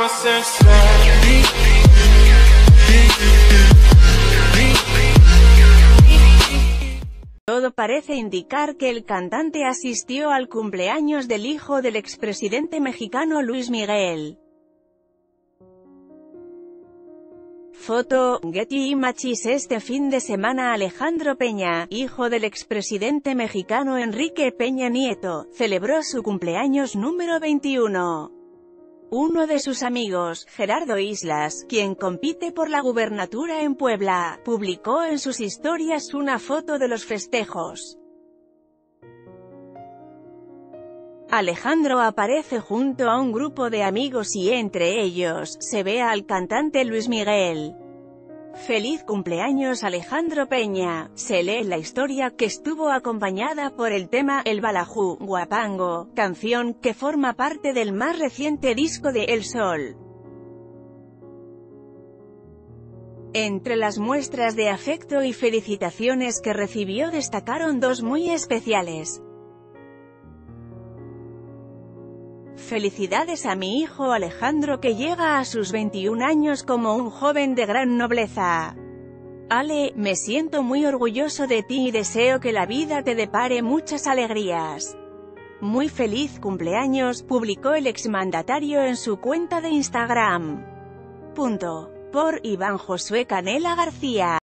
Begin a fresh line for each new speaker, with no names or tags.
Todo parece indicar que el cantante asistió al cumpleaños del hijo del expresidente mexicano Luis Miguel. Foto, Getty Images. Este fin de semana Alejandro Peña, hijo del expresidente mexicano Enrique Peña Nieto, celebró su cumpleaños número 21. Uno de sus amigos, Gerardo Islas, quien compite por la gubernatura en Puebla, publicó en sus historias una foto de los festejos. Alejandro aparece junto a un grupo de amigos y entre ellos, se ve al cantante Luis Miguel. Feliz cumpleaños Alejandro Peña, se lee en la historia, que estuvo acompañada por el tema El Balajú, Guapango, canción que forma parte del más reciente disco de El Sol. Entre las muestras de afecto y felicitaciones que recibió destacaron dos muy especiales. Felicidades a mi hijo Alejandro, que llega a sus 21 años como un joven de gran nobleza. Ale, me siento muy orgulloso de ti y deseo que la vida te depare muchas alegrías. Muy feliz cumpleaños, publicó el exmandatario en su cuenta de Instagram. Por Iván Josué Canela García.